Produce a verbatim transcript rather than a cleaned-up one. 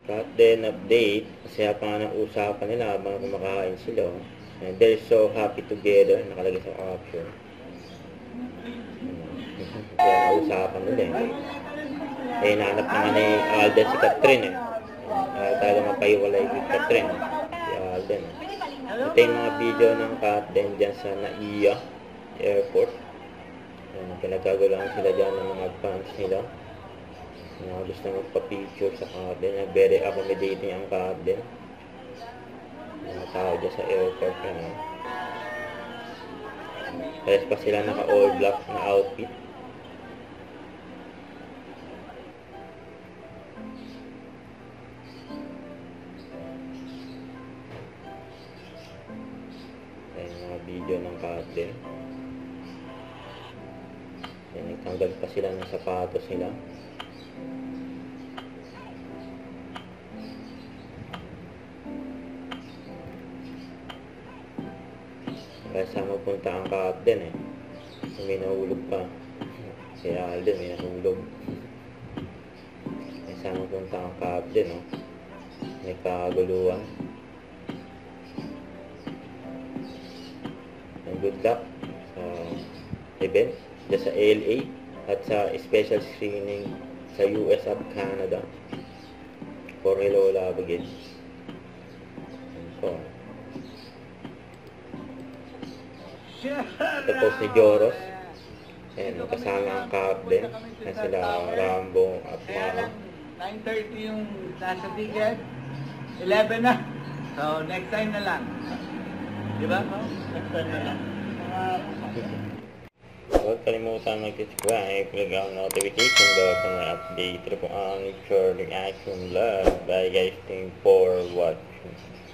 But then update, kasi pa nga ng usapan nila habang kumakain sila. And they're so happy together, nakalagay sa caption. Kaya nausapan nila eh. Eh, nahanap naman ni Alden si Catherine eh. Kaya talaga mapahiwalay kay Catherine. Si Alden eh. Ito yung mga video ng Catherine dyan sa Naiya Airport. Ayan, pinagkagulahan sila dyan ng mga fans nila. Mga gusto magpa-picture sa Catherine. Very accommodating ang Catherine. Mga tao dyan sa airport yan. Kaya pa sila naka all black na outfit. Ayan mga video ng Catherine. Ayan, nagtanggal pa sila ng sapatos nila. Kaya saan mapunta ang Catherine eh. May nahulog pa. Si Alden may nahulog. Kaya saan mapunta ang Catherine no? May kaguluhan. And good luck sa event dyan sa L A at sa special screening sa U S at Canada for Hello Love Again. So, ito po si Joros. Ayan, kasama ang Catherine na sila Rambo at Mama. nine thirty yung nasa ticket. eleven na. So, next time na lang. Diba? Next time na lang. Huwag kalimutan mag-subscribe, click ang notification bell para may update. Ito po ang short reaction vlog. Bye guys, thank you for watching.